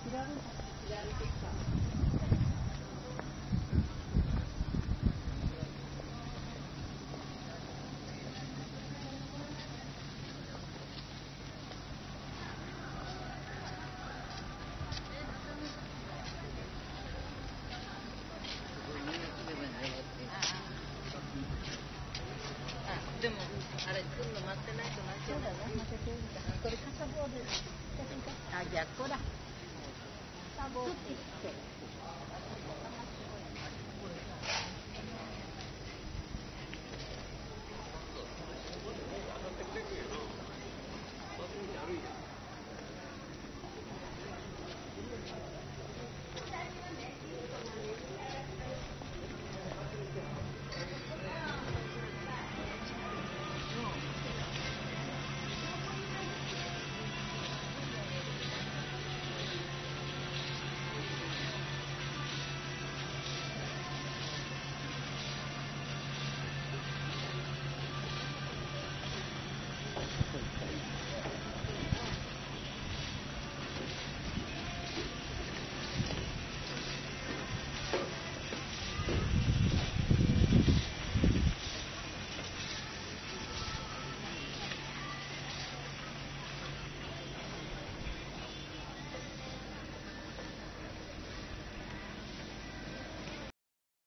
でもあれ来るの待ってないとなっちゃうだね。これ傘棒で。あ、逆光だ。傘棒って言って。